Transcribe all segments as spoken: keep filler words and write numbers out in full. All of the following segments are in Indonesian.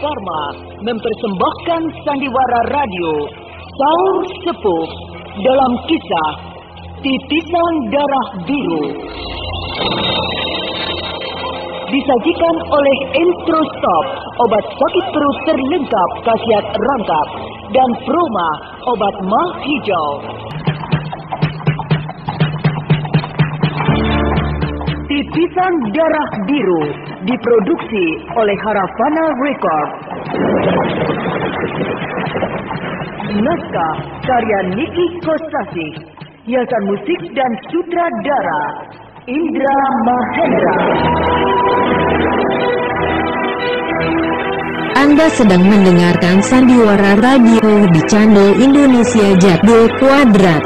Dharma mempersembahkan sandiwara radio Saur Sepuh dalam kisah Titisan Darah Biru. Disajikan oleh Entrostop, obat sakit perut terlengkap khasiat rangkap, dan Proma, obat mah hijau. Titisan Darah Biru diproduksi oleh Haravana Records. Naskah karya Niki Kosasih, hiasan musik dan sutradara Indra Mahendra. Anda sedang mendengarkan sandiwara radio di channel Indonesia Jadul Kuadrat.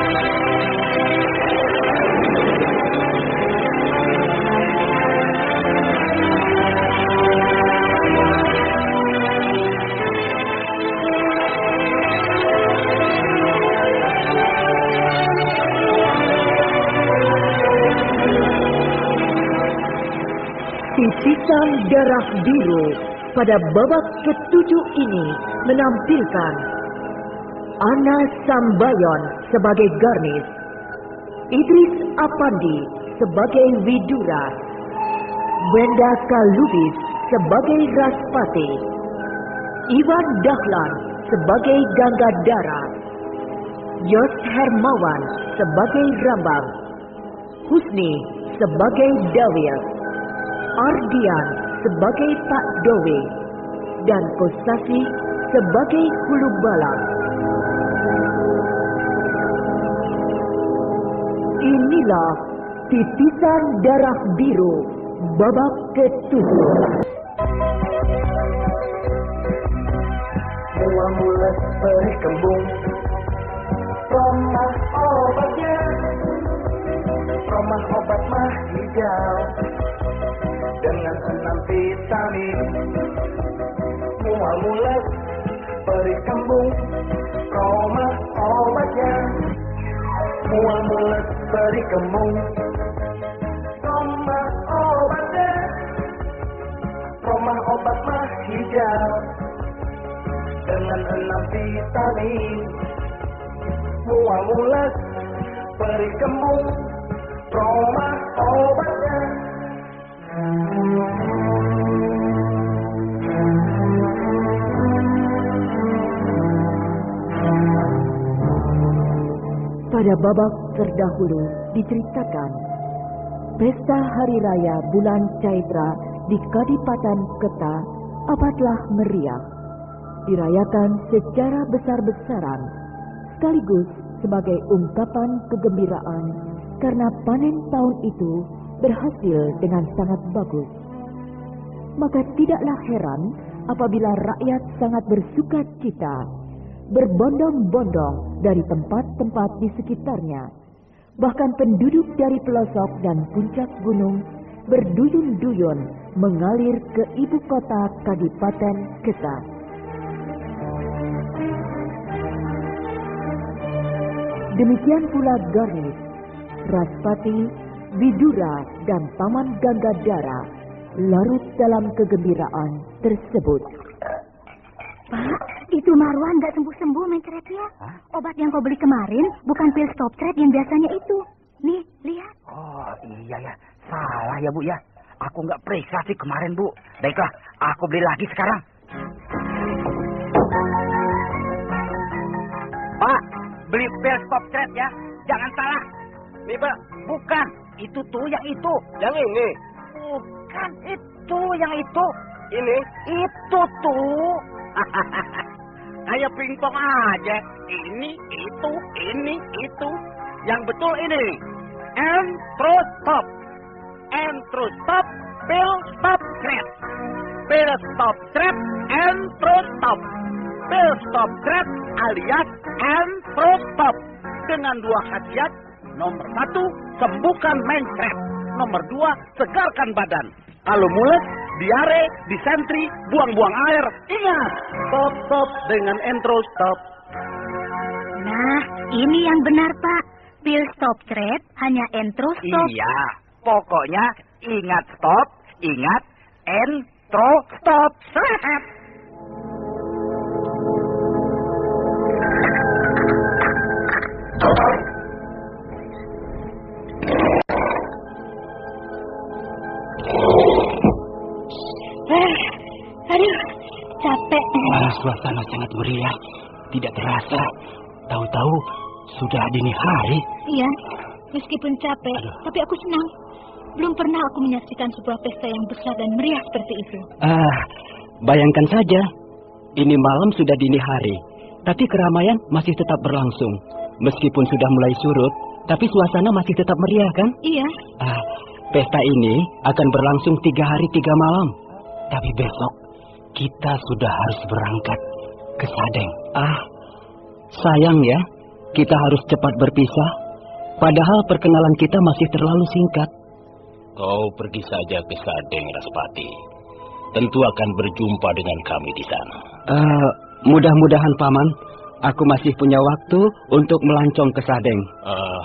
Titisan Darah Biru pada babak ketujuh ini menampilkan Ana Sambayon sebagai Garnis, Idris Apandi sebagai Widura, Wenda Kalubis sebagai Raspati, Iwan Dahlan sebagai Gangadara, Yos Hermawan sebagai Rambang, Husni sebagai Dawil, Ardian sebagai Pak Dowe, dan Kosasih sebagai Hulu Balang. Inilah Titisan Darah Biru babak ketujuh. Mula-mula perih kembung, Promah obatnya, Promah obat mah hijau dengan enam vitamin. Mual mules perih kembung, Promah obatnya. Mual mules perih kembung, Promah obatnya. Promah obat mah hijau dengan enam vitamin. Mual mules perih kembung, Promah obatnya. Pada babak terdahulu diceritakan pesta hari raya bulan Caitra di Kadipaten Keta amatlah meriah, dirayakan secara besar-besaran sekaligus sebagai ungkapan kegembiraan karena panen tahun itu berhasil dengan sangat bagus. Maka tidaklah heran apabila rakyat sangat bersuka cita, berbondong-bondong dari tempat-tempat di sekitarnya. Bahkan penduduk dari pelosok dan puncak gunung berduyun-duyun mengalir ke ibu kota Kadipaten Keta. Demikian pula Garnis, Raspati, Widura, dan Paman Gangadara larut dalam kegembiraan tersebut. Pak, itu Marwan nggak sembuh-sembuh mencretnya. Obat yang kau beli kemarin bukan pil stop thread yang biasanya itu. Nih, lihat. Oh, iya ya. Salah ya, Bu ya. Aku nggak periksa sih kemarin, Bu. Baiklah, aku beli lagi sekarang. Pak, beli pil stop thread ya. Jangan salah. Nih, Pak. Bukan. Itu tuh yang itu. Yang ini? Bukan itu yang itu. Ini? Itu tuh. Kayak pingpong aja. Ini, itu, ini, itu. Yang betul ini. Entrostop. Entrostop pil stop thread. Pil stop thread Entrostop. Pil stop thread alias Entrostop. Dengan dua khasiat. Nomor satu, sembuhkan mencret. Nomor dua, segarkan badan. Kalau mules, diare, disentri, buang-buang air, ingat, stop-stop dengan Entrostop. Nah, ini yang benar, Pak. Pil stop thread hanya Entrostop. Iya, pokoknya ingat stop, ingat Entrostop. capek. Ah, suasana sangat meriah. Tidak terasa. Tahu-tahu sudah dini hari. Iya, meskipun capek, Aduh. tapi aku senang. Belum pernah aku menyaksikan sebuah pesta yang besar dan meriah seperti itu. Ah, bayangkan saja. Ini malam sudah dini hari, tapi keramaian masih tetap berlangsung. Meskipun sudah mulai surut, tapi suasana masih tetap meriah, kan? Iya. Ah, pesta ini akan berlangsung tiga hari tiga malam. Tapi besok kita sudah harus berangkat ke Sadeng. Ah, sayang ya, kita harus cepat berpisah. Padahal perkenalan kita masih terlalu singkat. Kau pergi saja ke Sadeng, Raspati. Tentu akan berjumpa dengan kami di sana. Uh, mudah-mudahan, Paman. Aku masih punya waktu untuk melancong ke Sadeng. Uh,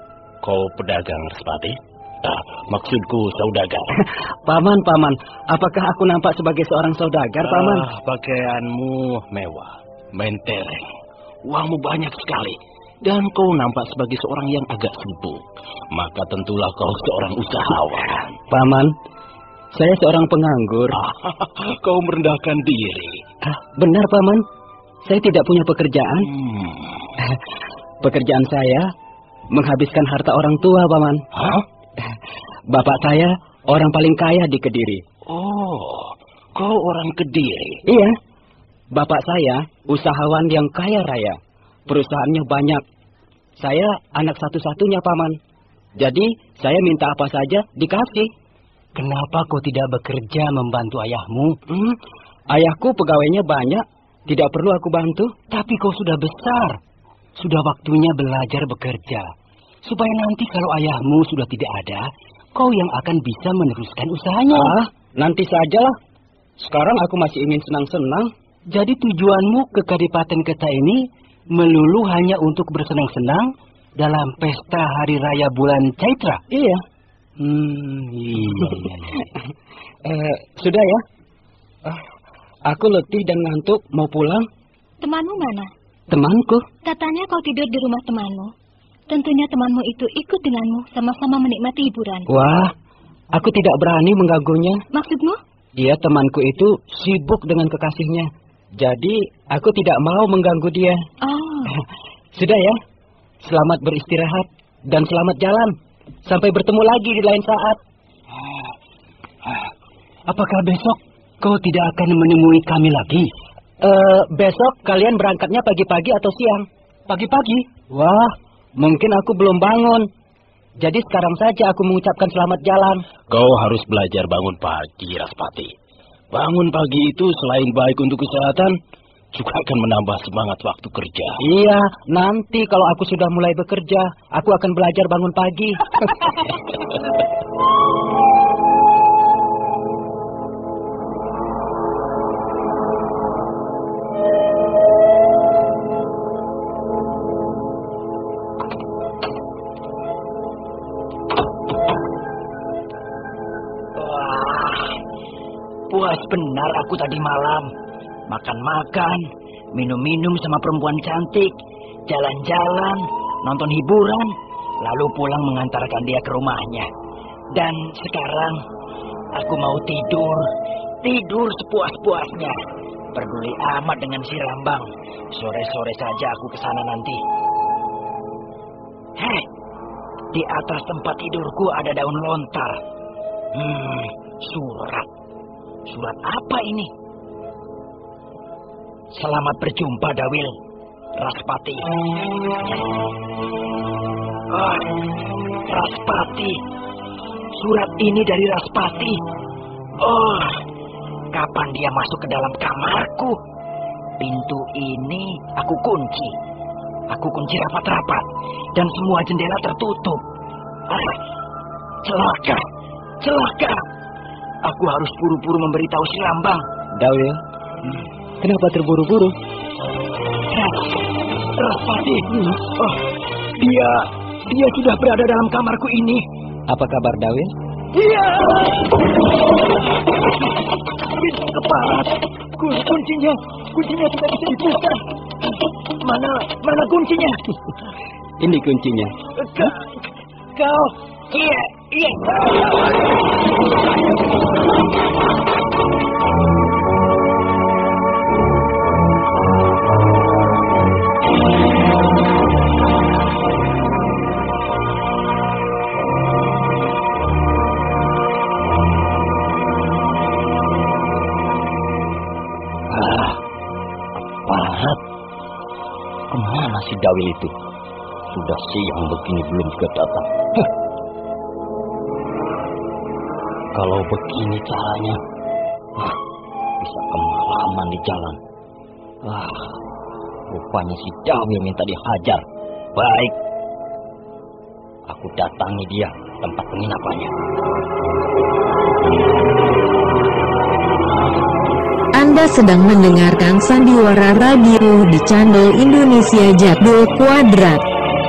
kau pedagang, Raspati? Uh, maksudku saudagar. Paman, Paman. Apakah aku nampak sebagai seorang saudagar, uh, Paman? Pakaianmu mewah, mentereng. Uangmu banyak sekali. Dan kau nampak sebagai seorang yang agak sibuk. Maka tentulah kau seorang usahawan. Paman, saya seorang penganggur. Kau merendahkan diri. Ah, benar, Paman. Saya tidak punya pekerjaan. Hmm. Pekerjaan saya menghabiskan harta orang tua, Paman. Hah? Bapak saya orang paling kaya di Kediri. Oh, kau orang Kediri? Iya. Bapak saya usahawan yang kaya raya. Perusahaannya banyak. Saya anak satu-satunya, Paman. Jadi, saya minta apa saja dikasih. Kenapa kau tidak bekerja membantu ayahmu? Hmm, ayahku pegawainya banyak. Tidak perlu aku bantu. Tapi kau sudah besar. Sudah waktunya belajar bekerja. Supaya nanti kalau ayahmu sudah tidak ada, kau yang akan bisa meneruskan usahanya. Ah, nanti sajalah. Sekarang aku masih ingin senang-senang. Jadi tujuanmu ke Kadipaten Keta ini melulu hanya untuk bersenang-senang dalam pesta Hari Raya bulan Caitra? Iya. Hmm, iya, iya, iya. eh, sudah ya. Uh, aku letih dan ngantuk, mau pulang. Temanmu mana? Temanku? Katanya kau tidur di rumah temanmu. Tentunya temanmu itu ikut denganmu sama-sama menikmati hiburan. Wah, aku tidak berani mengganggunya. Maksudmu? Dia temanku itu sibuk dengan kekasihnya. Jadi, aku tidak mau mengganggu dia. Oh. Sudah ya. Selamat beristirahat dan selamat jalan. Sampai bertemu lagi di lain saat. Apakah besok kau tidak akan menemui kami lagi? Uh, besok kalian berangkatnya pagi-pagi atau siang? Pagi-pagi? Wah, mungkin aku belum bangun. Jadi sekarang saja aku mengucapkan selamat jalan. Kau harus belajar bangun pagi, Raspati. Bangun pagi itu selain baik untuk kesehatan, juga akan menambah semangat waktu kerja. Iya, nanti kalau aku sudah mulai bekerja, aku akan belajar bangun pagi. Puas benar aku tadi malam. Makan-makan, minum-minum sama perempuan cantik, jalan-jalan, nonton hiburan, lalu pulang mengantarkan dia ke rumahnya. Dan sekarang aku mau tidur, tidur sepuas-puasnya. Peduli amat dengan si Rambang. Sore-sore saja aku ke sana nanti. Hei, di atas tempat tidurku ada daun lontar. Hmm, surat. Surat apa ini? Selamat berjumpa, Dawil. Raspati. Oh, Raspati. Surat ini dari Raspati. Oh, kapan dia masuk ke dalam kamarku? Pintu ini aku kunci. Aku kunci rapat-rapat. Dan semua jendela tertutup. Ah, celaka. Celaka. Aku harus buru-buru memberitahu si Lambang. Dawil, hmm. Kenapa terburu-buru? Raspati. Hmm. Oh, dia, dia sudah berada dalam kamarku ini. Apa kabar, Dawil? Iya. Pintu keparat. Kuncinya, kuncinya tidak bisa dibuka. Mana, mana kuncinya? Ini kuncinya. Ka, kau, iya, iya. Barat. Kemana si Dawil itu? Sudah siang begini belum juga datang. Huh. Kalau begini caranya, ah, bisa kemalaman di jalan. Ah, rupanya si Dawil minta dihajar. Baik, aku datangi dia tempat penginapannya. Anda sedang mendengarkan Sandiwara Radio di channel Indonesia Jadul Kuadrat.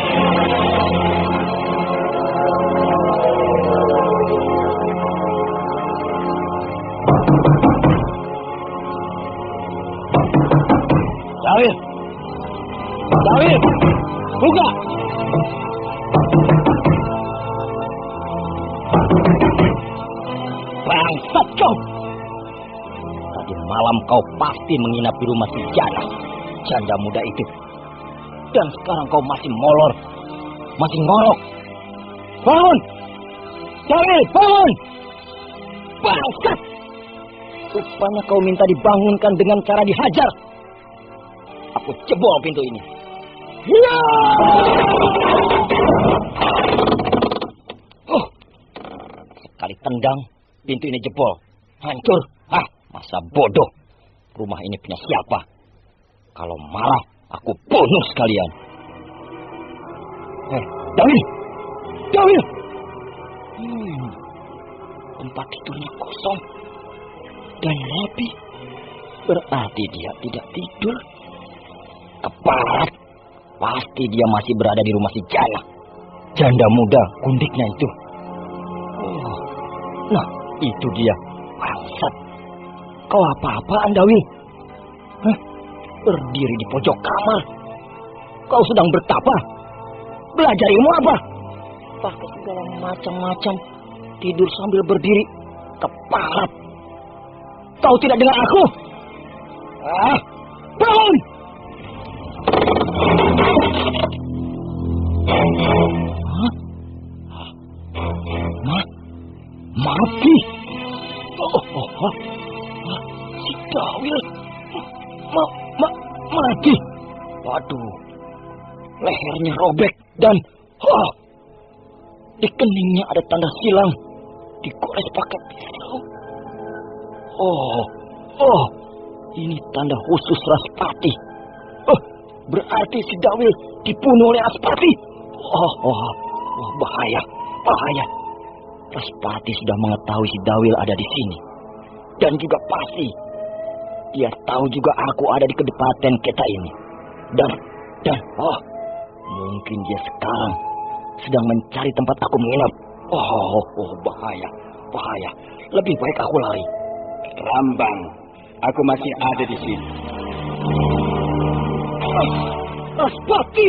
Dawil! Dawil! Buka! Bangsat kau! Tadi malam kau pasti menginap di rumah si Jana, janda muda itu. Dan sekarang kau masih molor, masih ngorok. Bangun! Dawil, bangun! Bangsat! Rupanya kau minta dibangunkan dengan cara dihajar. Aku jebol pintu ini. Ya! Oh, sekali tendang, pintu ini jebol. Hancur. Ah, masa bodoh. Rumah ini punya siapa? Kalau marah, aku bunuh sekalian. Eh, Dawil! Dawil! Hmm, tempat tidurnya kosong. Dan rapi. Berarti dia tidak tidur. Keparat. Pasti dia masih berada di rumah si Jana, janda muda gundiknya itu. Oh, nah, itu dia. Bangsat. Kau apa-apaan, Dawil? Hah? Berdiri di pojok kamar. Kau sedang bertapa? Belajar ilmu apa? Pakai segala macam-macam. Tidur sambil berdiri. Keparat. Kau tidak dengar aku? Ah, bangun! Hah? Ma? Mati? Oh, oh, oh, oh. Si Dawil ma, ma, mati. Waduh, lehernya robek dan oh, di keningnya ada tanda silang, digores pakai pisau. Oh, oh, ini tanda khusus Raspati. Oh, berarti si Dawil dibunuh oleh Raspati. Oh, oh, oh, bahaya, bahaya. Raspati sudah mengetahui si Dawil ada di sini. Dan juga pasti dia tahu juga aku ada di Kadipaten Keta ini. Dan, dan, oh, mungkin dia sekarang sedang mencari tempat aku menginap. Oh, oh, oh, bahaya, bahaya. Lebih baik aku lari. Rambang, aku masih ada di sini. Raspati!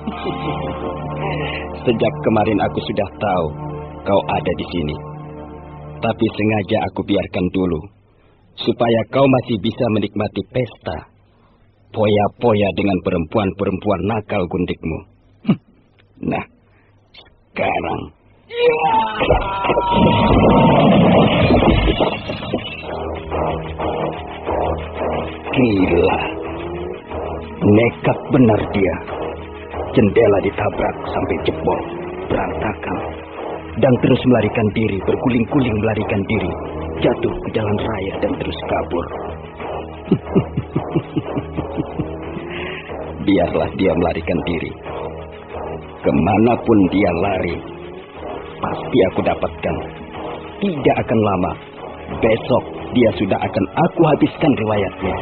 Sejak kemarin aku sudah tahu kau ada di sini. Tapi sengaja aku biarkan dulu, supaya kau masih bisa menikmati pesta. Poya-poya dengan perempuan-perempuan nakal gundikmu. Nah, sekarang... Gila. Nekat benar dia. Jendela ditabrak sampai jebol, berantakan. Dan terus melarikan diri, berguling-guling melarikan diri. Jatuh ke jalan raya dan terus kabur. Biarlah dia melarikan diri. Kemanapun dia lari, pasti aku dapatkan. Tidak akan lama. Besok dia sudah akan aku habiskan riwayatnya.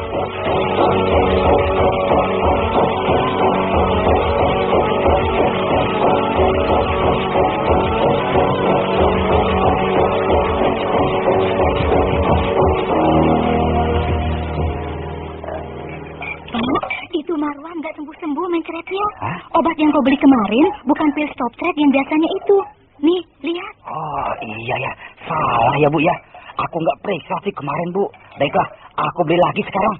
Itu Marwan nggak sembuh-sembuh mencretnya. Obat yang kau beli kemarin bukan pil stop thread yang biasanya itu. Nih, lihat. Oh, iya ya. Salah ya, Bu ya. Aku nggak periksa sih kemarin, Bu. Baiklah, aku beli lagi sekarang.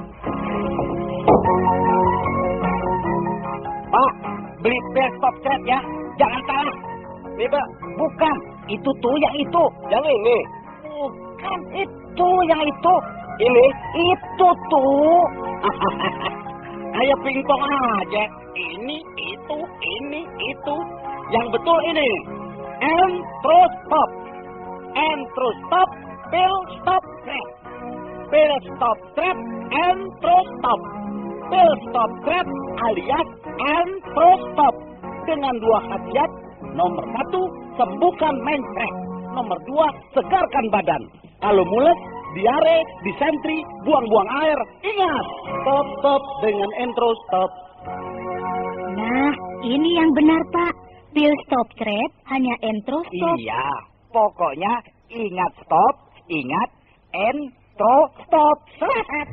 Pak, beli pil stop thread ya. Jangan salah. Beba, bukan. Itu tuh yang itu. Yang ini. Bukan itu yang itu. Ini. Itu tuh. Kayak pingpong aja. Ini, itu, ini, itu. Yang betul ini. And terus stop. And terus stop. Pill stop trap. Pill stop trap. And terus stop. Pill stop trap alias and terus stop. Dengan dua khasiat. Nomor satu, sembuhkan main trap. Nomor dua, segarkan badan. Kalau mules, diare, disentri, buang-buang air. Ingat, stop, stop dengan entro stop. Nah, ini yang benar, Pak. Pil stop trap hanya entro stop. Iya, pokoknya ingat stop, ingat entro stop. Sehat.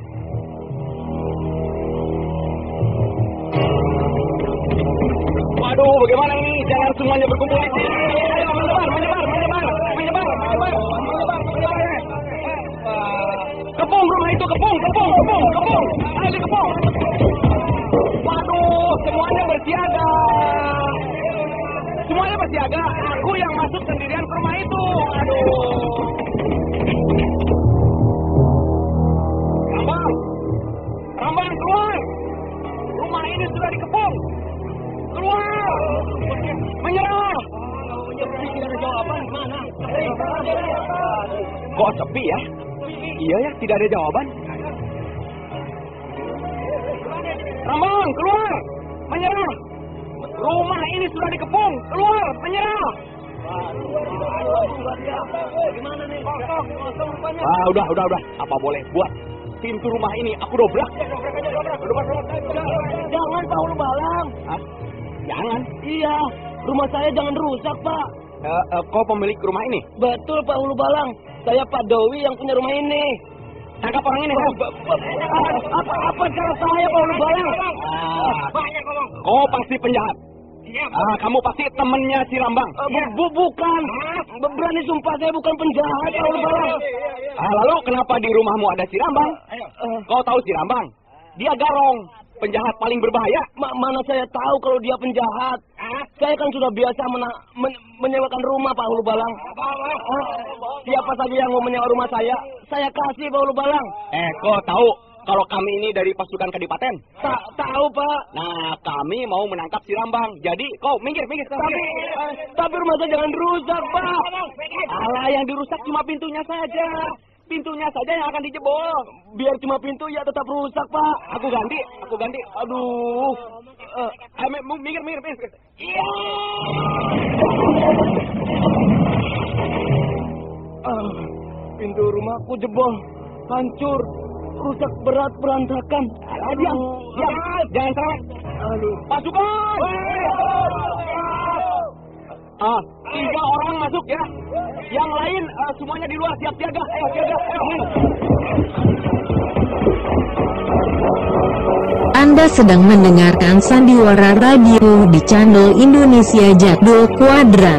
Waduh, bagaimana ini? Jangan semuanya berkumpul di sini. Menyebar, menyebar, menyebar, menyebar, menyebar, menyebar, menyebar. Kepung rumah itu, kepung, kepung, kepung, kepung. Ayo dikepung. Waduh, semuanya bersiaga. Semuanya bersiaga. Aku yang masuk sendirian ke rumah itu. Aduh. Rambang, Rambang keluar. Rumah ini sudah dikepung. Keluar. Menyerah. Tidak ada jawaban. Mana? Kok sepi ya? Iya ya, tidak ada jawaban. Rambang, keluar. Menyerah. Rumah ini sudah dikepung. Keluar, menyerah. Gimana nih? Ah, udah, udah, udah. Apa boleh buat? Pintu rumah ini aku dobrak. Jangan, Pak Ulu Balang. Hah? Jangan? Iya, rumah saya jangan rusak, Pak. Uh, uh, kau pemilik rumah ini? Betul, Pak Ulu Balang. Saya Pak Dowi yang punya rumah ini. Tangkap orang ini. Oh, apa, apa cara saya, Pak Ulu Balang? Ah, kau pasti penjahat. Ah, kamu pasti temannya si Rambang. Uh, bu, bu, bukan. Berani sumpah saya bukan penjahat, Pak Ulu Balang. Ah, lalu kenapa di rumahmu ada si Rambang? Uh, kau tahu si Rambang? Dia garong. Penjahat paling berbahaya. Ma mana saya tahu kalau dia penjahat. Ah? Saya kan sudah biasa mena- men- menyewakan rumah, Pak Ulu Balang. Ah, siapa saja yang mau menyewa rumah saya, saya kasih, Pak Ulu Balang. Eh, kok tahu kalau kami ini dari pasukan Kadipaten? Tak tahu, Pak. Nah, kami mau menangkap si Rambang. Jadi, kau minggir, minggir. Tapi, eh, tapi rumah saya jangan rusak, Pak. Alah, yang dirusak cuma pintunya saja. Pintunya saja yang akan dijebol. Biar cuma pintu ya tetap rusak, Pak. Aku ganti, aku ganti. Aduh. Uh, ayo, minggir, minggir, minggir. Iya. Uh, pintu rumahku jebol, hancur, rusak berat, berantakan. Alah, diam, diam, jangan salah. Aduh, pasukan. Ah, tiga orang masuk ya. Yang lain uh, semuanya di luar siap siaga. Ayo siaga. Ayo. Anda sedang mendengarkan Sandiwara Radio di channel Indonesia Jadul Kuadrat.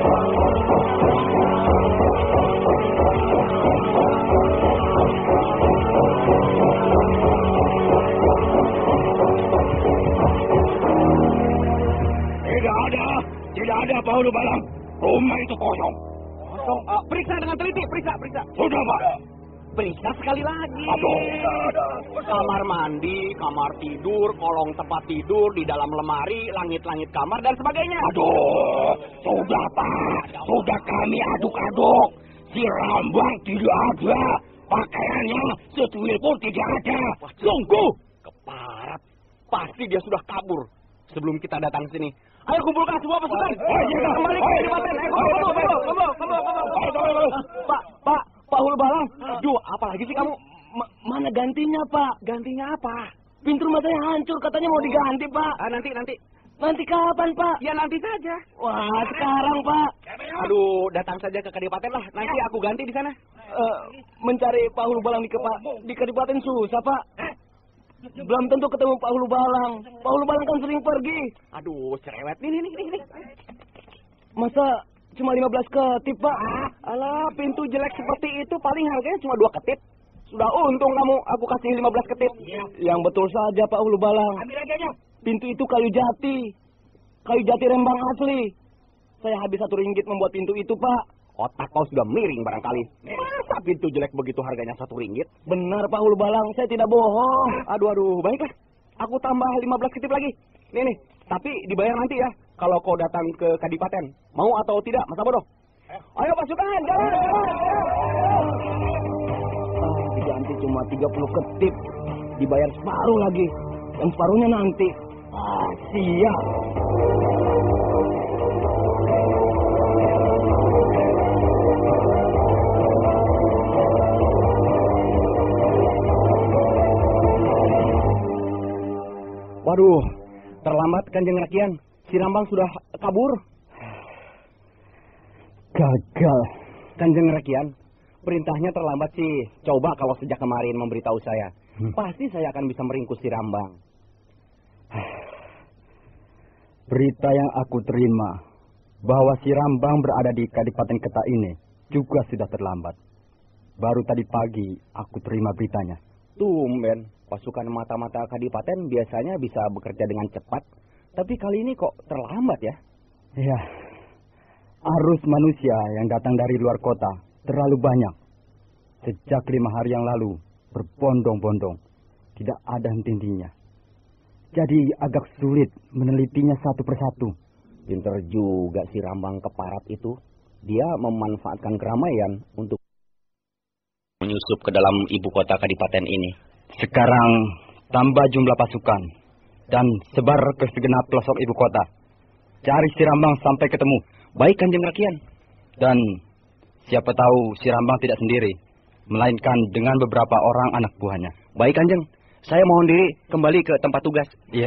Tidak ada, tidak ada Pak Ulu Balang. Rumah itu kosong. Kosong. Uh, periksa dengan teliti, periksa, periksa. Sudah, Pak. Periksa sekali lagi. Aduh, ada. Kamar mandi, kamar tidur, kolong tempat tidur, di dalam lemari, langit-langit kamar, dan sebagainya. Aduh, sudah, Pak. Sudah kami aduk-aduk. Si Rambang tidak ada. Pakaiannya setuil pun tidak ada. Sungguh. Keparat. Pasti dia sudah kabur sebelum kita datang sini. Ayo kumpulkan semua pasukan. Oh, iya, kembali ke Kadipaten. Ayo, kumpul, kumpul, kumpul, kumpul, kumpul. Pak, Pak, Pak Ulu Balang. Aduh, apa lagi sih kamu? Ma mana gantinya, Pak? Gantinya apa? Pintu rumah saya hancur, katanya mau diganti, Pak. Ah, nanti, nanti. Nanti kapan, Pak? Ya, nanti saja. Wah, sekarang, Pak. Aduh, datang saja ke Kadipaten lah. Nanti aku ganti di sana. Uh, mencari Pak Ulu Balang di, di Kadipaten susah, Pak. Belum tentu ketemu Pak Ulu Balang. Pak Ulu Balang kan sering pergi. Aduh, cerewet. Nih, nih, nih, nih. Masa cuma lima belas ketip, Pak? Alah, pintu jelek seperti itu paling harganya cuma dua ketip. Sudah untung kamu, aku kasih lima belas ketip. Ya. Yang betul saja, Pak Ulu Balang. Ambil aja. Pintu itu kayu jati. Kayu jati Rembang asli. Saya habis satu ringgit membuat pintu itu, Pak. Otak kau sudah miring barangkali. Masa pintu jelek begitu harganya satu ringgit? Benar, Pak Ulu Balang, saya tidak bohong. Aduh, aduh, baiklah. Aku tambah lima belas ketip lagi. Nih nih, tapi dibayar nanti ya. Kalau kau datang ke Kadipaten. Mau atau tidak, Masa Bodoh? Ayo pasukan, jalan, jalan, jalan. Ah, diganti cuma tiga puluh ketip. Dibayar separuh lagi. Yang separuhnya nanti. Ah, siap. Waduh, terlambat Kanjeng Rakian. Si Rambang sudah kabur. Gagal. Kanjeng Rakian, perintahnya terlambat sih. Coba kalau sejak kemarin memberitahu saya. Hmm. Pasti saya akan bisa meringkus si Rambang. Berita yang aku terima bahwa si Rambang berada di Kadipaten Ketak ini juga sudah terlambat. Baru tadi pagi aku terima beritanya. Tumben, pasukan mata-mata Kadipaten biasanya bisa bekerja dengan cepat. Tapi kali ini kok terlambat ya? Ya, arus manusia yang datang dari luar kota terlalu banyak. Sejak lima hari yang lalu, berbondong-bondong. Tidak ada henti-hentinya. Jadi agak sulit menelitinya satu persatu. Pinter juga si Rambang Keparat itu. Dia memanfaatkan keramaian untuk menyusup ke dalam ibu kota Kadipaten ini. Sekarang tambah jumlah pasukan dan sebar ke segenap pelosok ibu kota. Cari si Rambang sampai ketemu. Baik Kanjeng Rakian. Dan siapa tahu si Rambang tidak sendiri, melainkan dengan beberapa orang anak buahnya. Baik Kanjeng. Saya mohon diri kembali ke tempat tugas. Iya.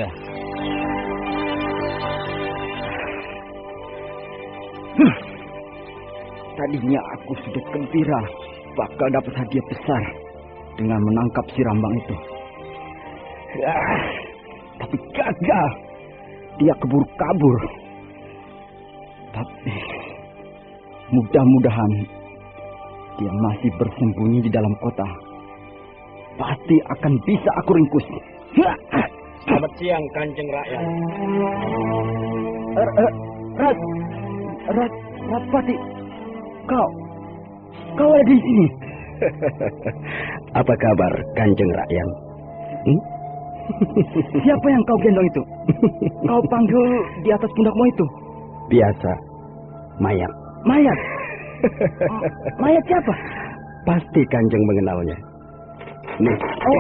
Huh. Tadinya aku sudah gembira bakal dapat hadiah besar dengan menangkap si Rambang itu. Ah, tapi gagal. Dia keburu-kabur. Tapi mudah-mudahan dia masih bersembunyi di dalam kota. Pasti akan bisa aku ringkus. Selamat siang, Kanjeng Rakyat. Er, er, Rat, Rat, Ratpati, kau, kau ada di sini. Apa kabar, Kanjeng Rakyat? Hmm? Siapa yang kau gendong itu? Kau panggil di atas pundakmu itu? Biasa, mayat. Mayat? Mayat siapa? Pasti Kanjeng mengenalnya. Nih. Oh.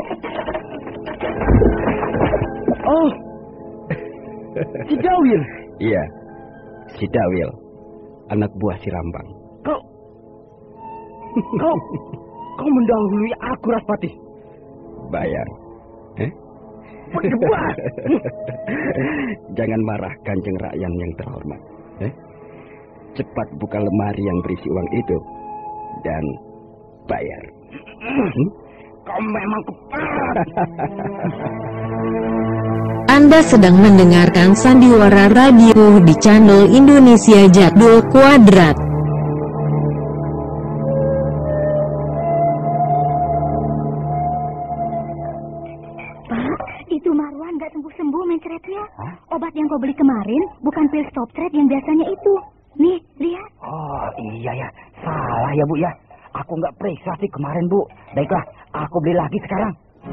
Oh. Si Dawil. Iya. Si Dawil. Anak buah si Rambang. Kau Kau Kau mendahului aku, Raspati. Bayar. Eh? Berdebar. Jangan marah, Kanjeng Rakyat yang terhormat. Eh? Cepat buka lemari yang berisi uang itu dan bayar. Hmm? Kau memang keparat. Anda sedang mendengarkan Sandiwara Radio di channel Indonesia Jadul Kuadrat. Pak, itu Marwan nggak sembuh-sembuh mencretnya. Obat yang kau beli kemarin bukan pil stop thread yang biasanya itu. Nih, lihat. Oh, iya ya. Salah ya, Bu ya. Aku nggak periksa sih kemarin, Bu. Baiklah, aku beli lagi sekarang.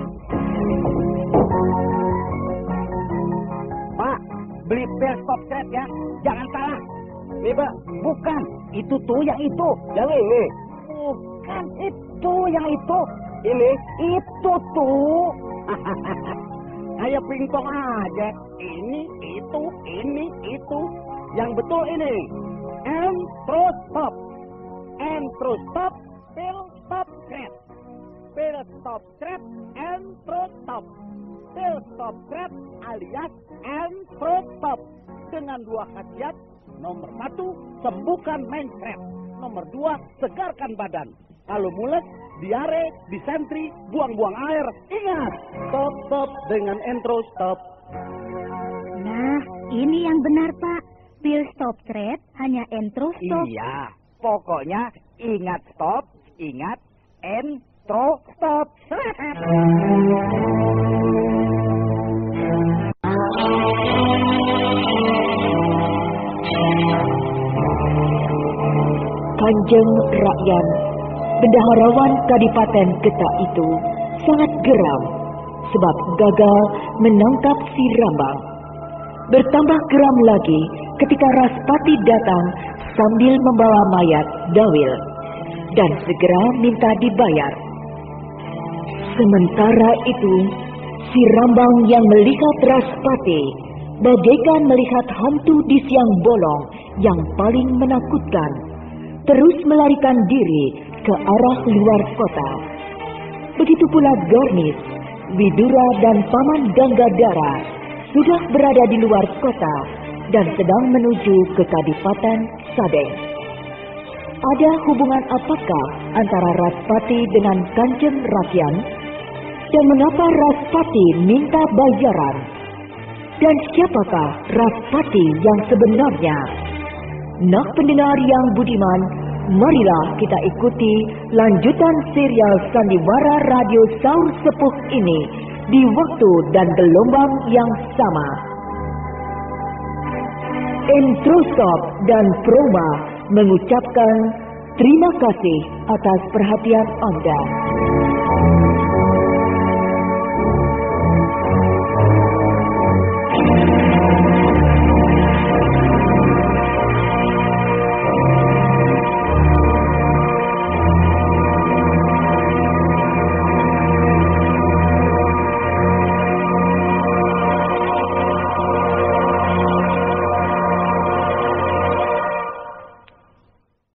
Pak, beli pil stop thread ya. Jangan salah. Nih, Pak. Bukan, itu tuh yang itu. Yang ini. Bukan, itu yang itu. Ini. Itu tuh. Kayak pingpong aja. Ini, itu, ini, itu. Yang betul ini. Entrostop. Entrostop. Pil stop thread. Pil stop thread. Entrostop. Pil stop thread alias Entrostop. Dengan dua khasiat. Nomor satu, sembuhkan mencret. Nomor dua, segarkan badan. Kalau mules, diare, disentri, buang-buang air. Ingat, stop-stop dengan Entrostop. Nah, ini yang benar, Pak. Pil stop thread hanya Entrostop. Iya, pokoknya ingat stop, ingat Entrostop. Kanjeng Rakyat, bendaharawan Kadipaten Ketak itu sangat geram sebab gagal menangkap si Rambang. Bertambah geram lagi ketika Raspati datang sambil membawa mayat Dawil dan segera minta dibayar. Sementara itu, si Rambang yang melihat Raspati bagaikan melihat hantu di siang bolong yang paling menakutkan, terus melarikan diri ke arah luar kota. Begitu pula Garnis, Widura dan Paman Ganggadara sudah berada di luar kota dan sedang menuju ke Kadipaten Sadeng. Ada hubungan apakah antara Raspati dengan Kanjeng Rakyat? Dan mengapa Raspati minta bayaran? Dan siapakah Raspati yang sebenarnya? Nah, pendengar yang budiman, marilah kita ikuti lanjutan serial Sandiwara Radio Saur Sepuh ini di waktu dan gelombang yang sama. Introstop dan Proma mengucapkan terima kasih atas perhatian Anda.